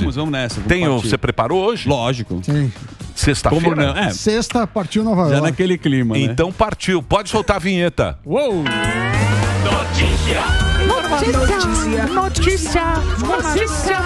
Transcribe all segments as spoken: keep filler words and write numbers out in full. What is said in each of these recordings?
Vamos, vamos nessa. Vamos Tem o, partir. você preparou hoje? Lógico. Sim. Sexta-feira? Como não? É. Sexta partiu Nova Já York. naquele clima, né? Então partiu. Pode soltar a vinheta. Uou! Notícia! Notícia! Notícia! Notícia!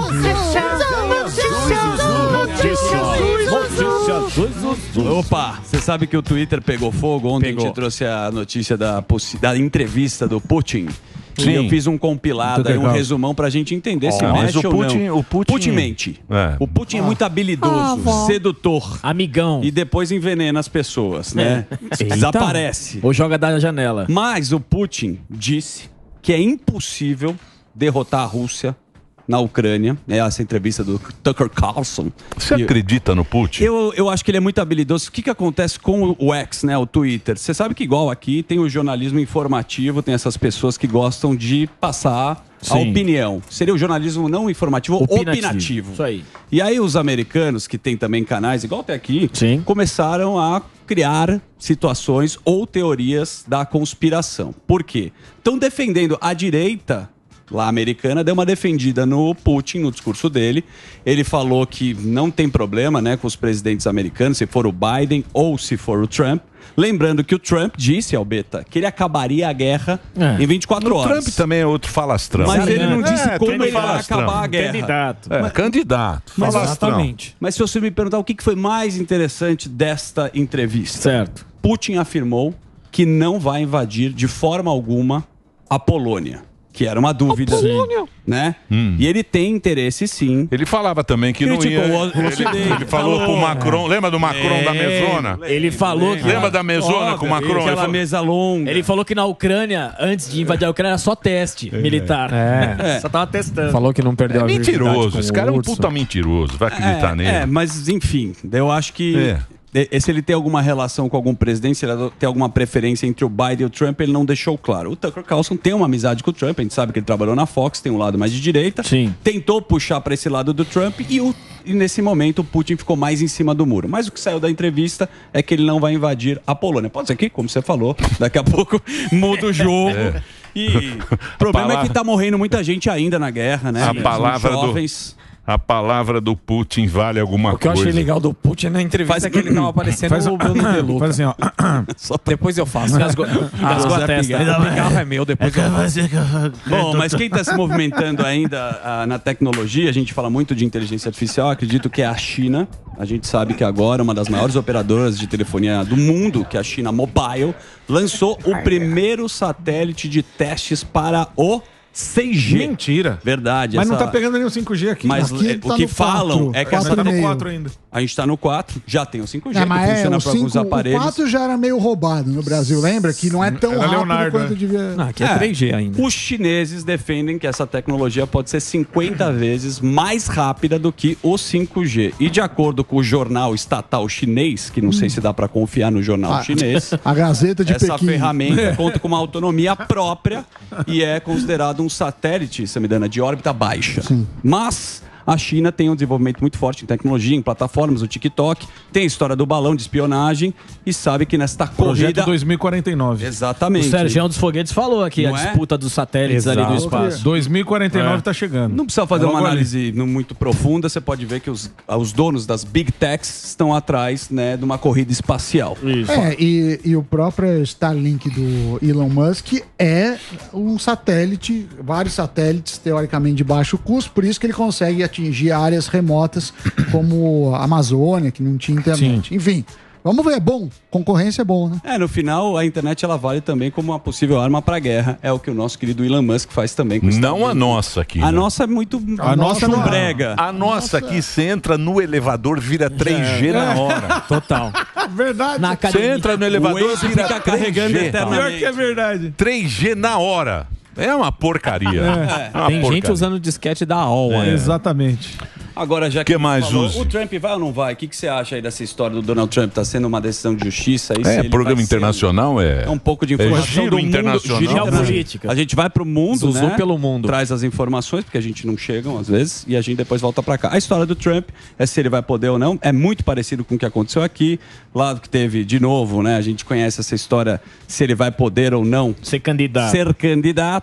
Notícia! Opa, você sabe que o Twitter pegou fogo? Ontem Pegou. a gente trouxe a notícia da, possi- da entrevista do Putin. Sim. E eu fiz um compilado, Muito aí, um legal. resumão pra gente entender se Ó, mas mexe o ou Putin- não. o Putin- mente. É. O Putin é muito habilidoso, sedutor. Amigão. E depois envenena as pessoas, né? Eita. Desaparece. Ou joga da janela. Mas o Putin disse que é impossível derrotar a Rússia na Ucrânia. É essa entrevista do Tucker Carlson. Você E- acredita no Putin? Eu, eu acho que ele é muito habilidoso. O que, que acontece com o X, né, o Twitter? Você sabe que igual aqui tem o jornalismo informativo, tem essas pessoas que gostam de passar a Sim. opinião. Seria o jornalismo não informativo, Opinativo. opinativo. Isso aí. E aí os americanos, que tem também canais, igual até aqui, Sim. começaram a criar situações ou teorias da conspiração. Por quê? Estão defendendo a direita lá americana, deu uma defendida no Putin, no discurso dele. Ele falou que não tem problema, né, com os presidentes americanos, se for o Biden ou se for o Trump. Lembrando que o Trump disse ao Beta que ele acabaria a guerra É. em vinte e quatro O horas. Trump também é outro falastrão. Mas ele não disse É, como tem ele vai falastrão. acabar a guerra. Candidato. É, candidato. Mas falastrão. Exatamente. Mas se você me perguntar o que que foi mais interessante desta entrevista, Certo. Putin afirmou que não vai invadir de forma alguma a Polônia, que era uma dúvida, né? E ele tem interesse, sim. Ele falava também que não Criticou ia. o Ocidente, Ele, ele falou falou. pro Macron. Lembra do Macron da mesona? Ele falou que... Lembra da mesona Óbvio, com o Macron? Ele Aquela falou- mesa longa. Ele falou que na Ucrânia, antes de invadir a Ucrânia, era só teste militar. É. Só tava testando. Falou que não perdeu É a virgindade mentiroso. com Esse o cara é um urso. puta mentiroso. Vai acreditar é, nele. É, mas enfim, eu acho que É. e- se ele tem alguma relação com algum presidente, se ele tem alguma preferência entre o Biden e o Trump, ele não deixou claro. O Tucker Carlson tem uma amizade com o Trump, a gente sabe que ele trabalhou na Fox, tem um lado mais de direita. Sim. Tentou puxar para esse lado do Trump e, o, e nesse momento o Putin ficou mais em cima do muro. Mas o que saiu da entrevista é que ele não vai invadir a Polônia. Pode ser que, como você falou, daqui a pouco muda o jogo. É. E o problema é que tá morrendo muita gente ainda na guerra, né? A São palavra do- jovens. A palavra do Putin vale alguma O que eu coisa. achei legal do Putin na entrevista Faz- é que ele tava aparecendo Faz- o Bruno De Luca. faz assim, ó. Depois eu faço. Engasgou, engasgou a testa. O carro é meu, depois eu faço. Bom, mas quem está se movimentando ainda ah, na tecnologia, a gente fala muito de inteligência artificial, acredito que é a China. A gente sabe que agora uma das maiores operadoras de telefonia do mundo, que é a China Mobile, lançou o primeiro satélite de testes para o seis G. Mentira. Verdade. Mas não essa- tá pegando nenhum cinco G aqui. Mas Aqui é, tá o que no falam quatro, é que essa quatro e tá no meio. quatro ainda. a gente está no quatro, já tem o cinco G, É, que mas é, funciona o, para alguns cinco, o aparelhos. quatro já era meio roubado no Brasil, lembra? Que não é tão Era rápido Leonardo, quanto né? devia... Não, aqui é, três G ainda. Os chineses defendem que essa tecnologia pode ser cinquenta vezes mais rápida do que o cinco G. E de acordo com o jornal estatal chinês, que não sei se dá para confiar no jornal Ah, chinês, A Gazeta de essa Pequim. ferramenta conta com uma autonomia própria e é considerado um satélite, se me engano, de órbita baixa. Mas a China tem um desenvolvimento muito forte em tecnologia, em plataformas, o TikTok, tem a história do balão de espionagem e sabe que nesta Projeto corrida... dois mil e quarenta e nove. O Exatamente. Sergião dos Foguetes falou aqui, Não a é? disputa dos satélites ali do Exato. espaço. dois mil e quarenta e nove É. tá chegando. Não precisa fazer Logo uma ali. análise não muito profunda, você pode ver que os, os donos das Big Techs estão atrás, né, de uma corrida espacial. É, e, e o próprio Starlink do Elon Musk é um satélite, vários satélites, teoricamente de baixo custo, por isso que ele consegue atingir áreas remotas como a Amazônia, que não tinha internet. Enfim, vamos ver, é bom. Concorrência é bom, né? É, no final, a internet ela vale também como uma possível arma para guerra. É o que o nosso querido Elon Musk faz também com o Não a Starlink. nossa aqui. A né? nossa é muito A nossa não. brega. A nossa aqui, você entra no elevador, vira três G na hora. Total. Verdade. Na Você academia. entra no O elevador, Waze vira fica carregando três G. eternamente. Pior que é verdade. três G na hora. É uma porcaria. É uma Tem gente porcaria. usando o disquete da A O L. É. Exatamente. Agora, já que, Que mais falou, usa? o Trump vai ou não vai? O que, que você acha aí dessa história do Donald Trump? Está sendo uma decisão de justiça? Aí, se É, ele programa vai ser- internacional é... É um pouco de É informação giro do mundo, internacional. giro Geopolítica. A gente vai pro mundo, Zuzu né? pelo mundo. Traz as informações, porque a gente não chegam às vezes, e a gente depois volta pra cá. A história do Trump é se ele vai poder ou não. É muito parecido com o que aconteceu aqui. Lá que teve, de novo, né? A gente conhece essa história, se ele vai poder ou não Ser candidato. ser candidato.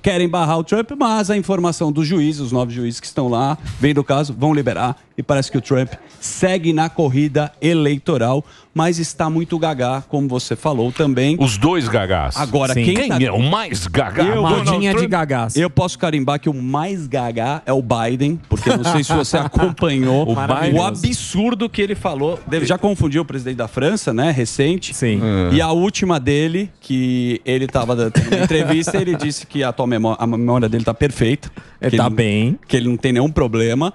querem barrar o Trump, mas a informação dos juízes, os nove juízes que estão lá, vendo o caso, vão liberar. E parece que o Trump segue na corrida eleitoral, mas está muito gagá, como você falou também. Os dois gagás. Agora, Sim. quem, Quem tá... é o mais gagá? Eu, Donald Trump? gagás. Eu posso carimbar que o mais gagá é o Biden, porque não sei se você acompanhou O Biden. o absurdo que ele falou. Ele já confundiu o presidente da França, né, recente. Sim. E a última dele, que ele estava dando uma entrevista, ele disse que a, tua memória, a memória dele está perfeita. Ele que tá ele, bem. Que ele não tem nenhum problema.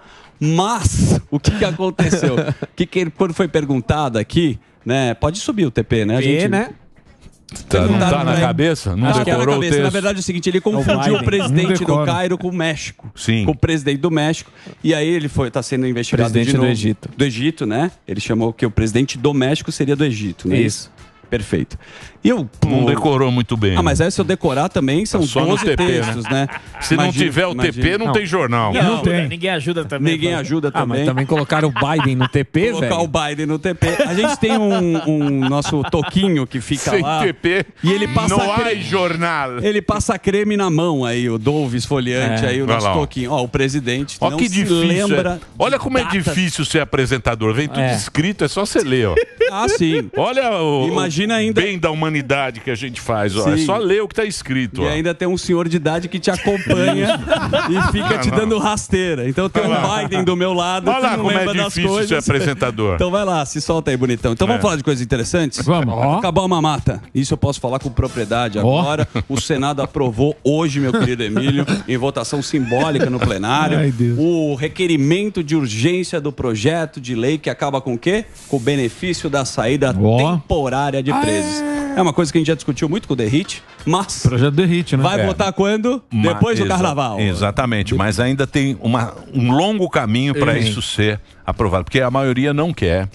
Mas, o que, que aconteceu? que que ele, quando foi perguntado aqui, né? Pode subir o T P, né? A P, gente, né? Tá, não tá Perguntaram na pra ele. cabeça? Não Acho que era na decorou o cabeça. Na texto? verdade é o seguinte, ele confundiu o, Biden. presidente Não do decora. Cairo com o México. Sim. Com o presidente do México. E aí ele foi, tá sendo investigado Presidente de novo. do Egito. Do Egito, né? Ele chamou que o presidente do México seria do Egito, né? Isso. Perfeito. E eu... Não decorou muito bem. Ah, mas aí se eu decorar também são Tá só no doze T P, textos, né? Se não Imagina- tiver o T P, imagina. não, Não. tem jornal. Não, Não tem. Ninguém ajuda também. Ninguém ajuda Ah, mas também. também colocaram o Biden no T P, Colocar velho. o Biden no T P. A gente tem um, um nosso toquinho que fica Sem lá. T P, E ele passa não há creme. jornal. Ele passa creme na mão aí, o Dove esfoliante É. aí, o Vai nosso lá, ó. toquinho. Ó, o presidente Ó não que se difícil. lembra. é. Olha de como é datas. difícil ser apresentador. Vem tudo É. escrito, é só você ler, ó. Ah, sim. Olha o, Imagina o ainda- bem da humanidade que a gente faz, ó. É Sim. só ler o que tá escrito, E ó. ainda tem um senhor de idade que te acompanha e fica te dando rasteira. Então tem um Olha lá. Biden do meu lado Olha que lá não como é lembra das difícil coisas. ser apresentador. Então vai lá, se solta aí, bonitão. Então vamos É. falar de coisas interessantes? Vamos. Ó. Acabou a mamata. Isso eu posso falar com propriedade Ó. agora. O Senado aprovou hoje, meu querido Emílio, em votação simbólica no plenário, Ai, Deus. o requerimento de urgência do projeto de lei que acaba com o quê? Com o benefício da saída Ó. temporária de presos. É uma coisa que a gente já discutiu muito com o Derrite, mas Projeto de hit, né? vai É. votar quando? Ma- Depois do exa- carnaval. Exatamente, mas ainda tem uma, um longo caminho para Sim. isso ser aprovado, porque a maioria não quer,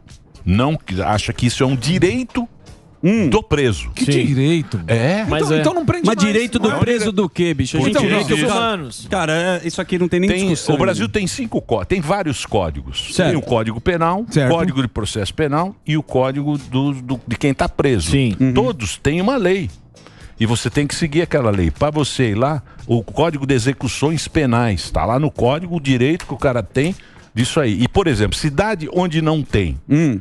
não acha que isso é um direito do preso. Que direito. É, Mas então, é. então não prende Mas mais. direito do Não é preso direito. do quê, bicho? A Por gente direitos vê que os cara- humanos. Cara, é- isso aqui não tem nem tem, discussão. o Brasil tem cinco códigos, tem vários códigos. Certo. Tem o Código Penal, Certo. Código de Processo Penal e o Código do, do- de quem está preso. Sim. Todos têm uma lei. E você tem que seguir aquela lei. Para você ir lá, o Código de Execuções Penais, está lá no código o direito que o cara tem disso aí. E, por exemplo, cidade onde não tem Hum.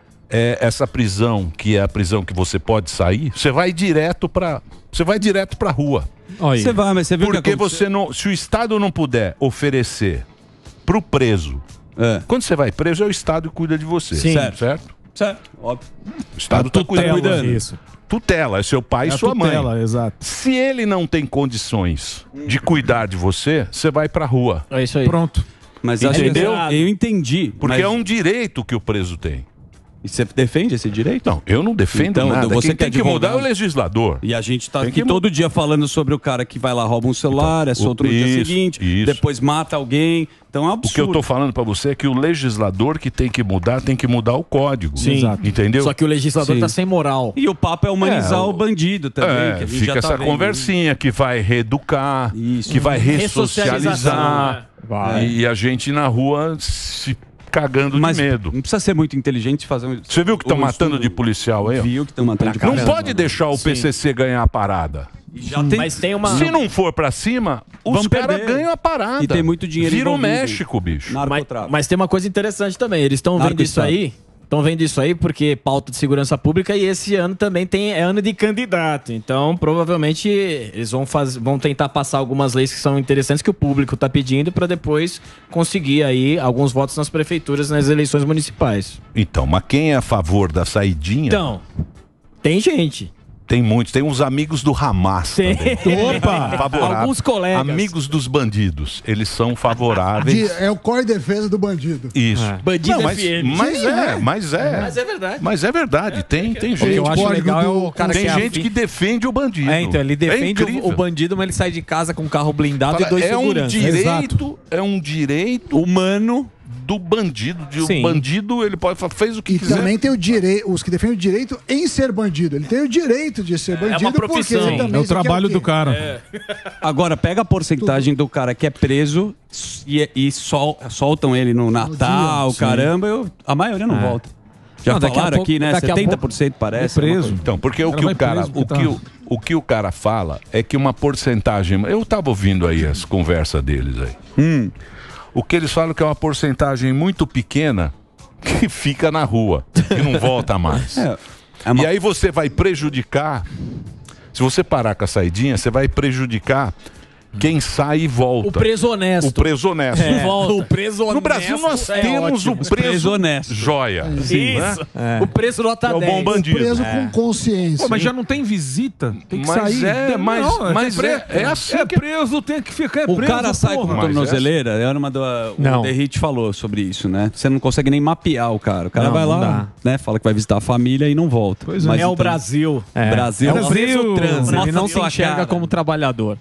é, essa prisão, que é a prisão que você pode sair, você vai direto para você vai direto para rua. Olha aí. Você vai, mas você viu o que Porque aconteceu? você não, se o Estado não puder oferecer pro preso, É. quando você vai preso é o Estado que cuida de você, Sim. certo? certo? Certo, óbvio. O Estado está tutela, cuidando. Isso. Tutela, é seu pai É e a sua tutela, mãe. exato. Se ele não tem condições de cuidar de você, você vai pra rua. É isso aí. Pronto. Mas acho que Entendeu? eu, eu entendi. Porque mas- é um direito que o preso tem. E você defende esse direito? Não, eu não defendo Então, nada. você Quem que é tem que mudar é o advogado. legislador. E a gente tá Tem aqui que mu- todo dia falando sobre o cara que vai lá, rouba um celular, é solto no dia Isso, seguinte, isso. depois mata alguém. Então é um O que eu absurdo. tô falando pra você é que o legislador que tem que mudar, tem que mudar o código. Sim. Exato. Entendeu? Só que o legislador Sim. tá sem moral. E o papo é humanizar É, o o- bandido também. É, que a gente fica já tá essa vendo. conversinha que vai reeducar, Isso. que vai Ressocialização, ressocializar. né? Vai. E a gente na rua se cagando Mas de medo. não precisa ser muito inteligente fazer um. Você viu que estão um matando estudo. de policial aí? ó? Viu que estão matando de Não caramba. pode deixar o P C C ganhar a parada. E já tem... Mas tem uma. Se não for pra cima, os Vamos caras perder. ganham a parada. E tem muito dinheiro Vira o envolvido. México, bicho. Mas, Narcotráfico. mas tem uma coisa interessante também. Eles estão vendo isso Narco-estado. aí. Estão vendo isso aí porque pauta de segurança pública e esse ano também tem, é ano de candidato. Então, provavelmente, eles vão, faz, vão tentar passar algumas leis que são interessantes que o público está pedindo para depois conseguir aí alguns votos nas prefeituras nas eleições municipais. Então, mas quem é a favor da saidinha? Então, tem gente. Tem muitos. Tem uns amigos do Hamas Tem. também. Opa! Favorável. Alguns colegas. Amigos dos bandidos. Eles são favoráveis. De- é o core defesa do bandido. Isso. É. Bandido Não, mas, F M. mas Sim, é, é. mas é. Mas é verdade. Mas é verdade. Tem, tem O que gente. eu acho código legal é do- o cara Tem que é gente afim- que defende o bandido. É, então, ele defende É o, incrível. o bandido, mas ele sai de casa com um carro blindado Fala, e dois é um seguranças. direito, é um direito humano do bandido. De, o Sim. bandido, ele pode fa- fez o que E quiser. também tem o direito, os que defendem o direito em ser bandido. Ele tem o direito de ser bandido uma profissão. porque ele também É o isso aqui trabalho quê? do cara. Agora, pega a porcentagem do cara que é preso e, e sol- soltam ele no Natal, dia, caramba, eu- a maioria não volta. Já Não, daqui a falaram pouco- aqui, né? daqui a setenta por cento parece. É preso. uma coisa- Então, porque o cara que o vai cara, preso o porque que tá- o, o que o cara fala é que uma porcentagem... Eu tava ouvindo aí as conversas deles aí. Hum. O que eles falam que é uma porcentagem muito pequena que fica na rua, que não volta mais. É, é uma... E aí você vai prejudicar... Se você parar com a saidinha, você vai prejudicar quem sai e volta. O preso honesto. O preso honesto. É. O preso honesto. No Brasil nós é temos ótimo. o preso, preso honesto. joia. Sim, né? isso. É. O preso nota É o dez. bom bandido. Preso É. com consciência. Pô, mas já não tem visita. Tem que Mas sair. é, Tem- mas- não, mas pre- é- é assim É que- preso, tem que ficar é O preso. cara sai com porra. tornozeleira, era uma do, o Não. Derrite falou sobre isso, né? Você não consegue nem mapear o cara. O cara Não, vai não lá, né? Fala que vai visitar a família e não volta. Pois é. Mas É o então- Brasil. Brasil. É o preso trans. Mostra Ele não a se sua enxerga cara. como trabalhador.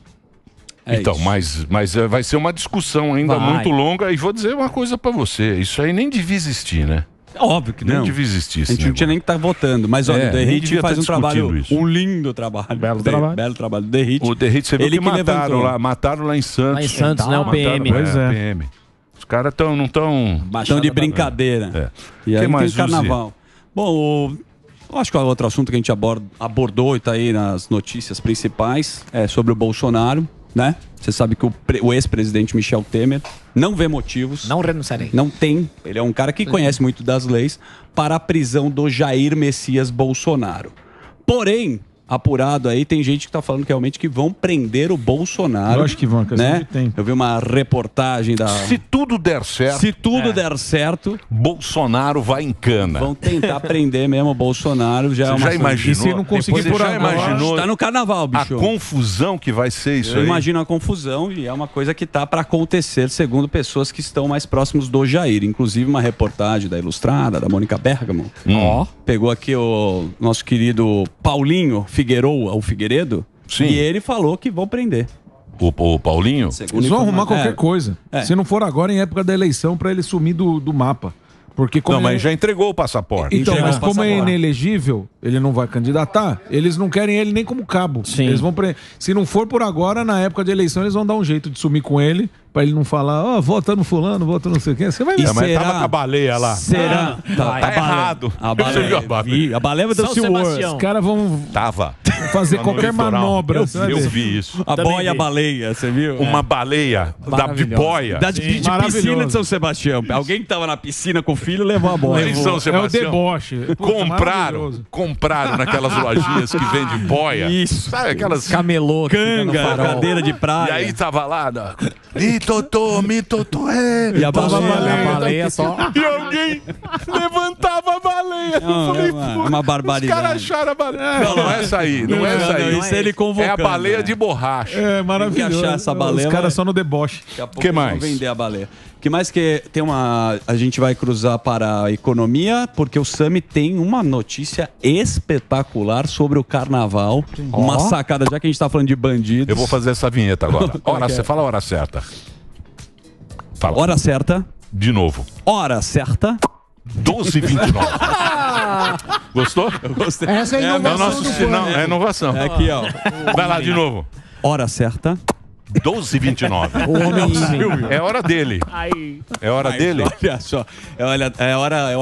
É então, isso. mas, mas é, vai ser uma discussão ainda Vai. muito longa. E vou dizer uma coisa pra você: isso aí nem devia existir, né? Óbvio que Nem não. devia existir. A esse gente não tinha negócio. nem que estar votando. Mas olha, É, o nem Derrite devia faz tá um trabalho, discutindo isso. um lindo trabalho. Belo De- trabalho. Belo trabalho do Derrite. O Derrite, você viu Ele que, que mataram levantou. lá, mataram lá em Santos. Lá em Santos, né? O P M. Mataram, Pois é, é. P M. Os caras tão, não estão... Estão de brincadeira. É. E aí Que mais, tem o carnaval. Bom, o- eu acho que é outro assunto que a gente aborda- abordou e está aí nas notícias principais é sobre o Bolsonaro, né? Você sabe que o, pre- o ex-presidente Michel Temer não vê motivos, Não renunciarei. não tem, ele é um cara que conhece muito das leis, para a prisão do Jair Messias Bolsonaro. Porém, apurado aí, tem gente que está falando que realmente que vão prender o Bolsonaro. Eu acho que vão, é questão né? de tempo. Eu vi uma reportagem da... Se tudo der certo, Se tudo der certo, Bolsonaro vai em cana. vão tentar prender mesmo o Bolsonaro. Já é Você uma já coisa- imaginou? E se não conseguir Você por já agora, imaginou Tá no carnaval, a bicho. confusão que vai ser isso Eu aí? imagino a confusão e é uma coisa que tá para acontecer, segundo pessoas que estão mais próximos do Jair. Inclusive uma reportagem da Ilustrada, da Mônica Bergamo. Hum. Pegou aqui o nosso querido Paulinho Figueroa, o Figueiredo, Sim. e ele falou que vão prender. O, o Paulinho? Segundo Eles vão informa- arrumar qualquer é. coisa. É. Se não for agora, em época da eleição, pra ele sumir do, do mapa. Porque como Não, mas ele- já entregou o passaporte. Então, Entregar mas o como é passaporte. inelegível, ele não vai candidatar, eles não querem ele nem como cabo. Sim. Eles vão pre... Se não for por agora, na época de eleição, eles vão dar um jeito de sumir com ele, pra ele não falar, ó, vota no fulano, vota não sei quem. Você vai ver. É, mas será- tava com a baleia lá. Será? Ah, tá, vai. Tá a baleia- errado. A Você viu a baleia, baleia? vi, a baleia do São SeaWorld. Sebastião. Os caras vão Tava. fazer Lá no qualquer litoral. manobra. Eu, você vai eu ver. vi isso. A Também boia vi. baleia, você viu? Uma baleia da, de Maravilhosa. boia. Da de, de piscina Maravilhoso. de São Sebastião. Alguém que tava na piscina com o filho levou a boia. Em São É o Sebastião. deboche. Puta, Compraram, maravilhoso. compraram naquelas lojinhas que vendem boia. Isso. Sabe aquelas... Camelô. que fica no Canga, farol. cadeira de praia. E aí tava lá, da... Mi totô, mi totô, é. E a baleia. A baleia só. E alguém levantava a baleia. Não, eu falei, é uma- pô, é uma barbaridade. Os caras acharam a baleia. Não, não é essa aí, não, Não, é essa não, aí. isso é ele É convocando, a baleia né? de borracha. É maravilhoso. Tem que achar essa baleia, Os caras vai- só no deboche. Daqui a pouco Que eles mais? vão vender a baleia. Que mais que tem uma... A gente vai cruzar para a economia, porque o Sami tem uma notícia espetacular sobre o carnaval. Uma sacada, já que a gente tá falando de bandidos. Eu vou fazer essa vinheta agora. Hora, você fala a hora certa. Fala. Hora certa. De novo. Hora certa. doze e vinte e nove. Gostou? Eu gostei. Essa é a É, inovação nosso do sinal, plano. é inovação. É aqui, ó. Vai lá de novo. Hora certa. doze e vinte e nove. O homem. É hora dele. É hora dele. Olha só. É, olha, é hora... É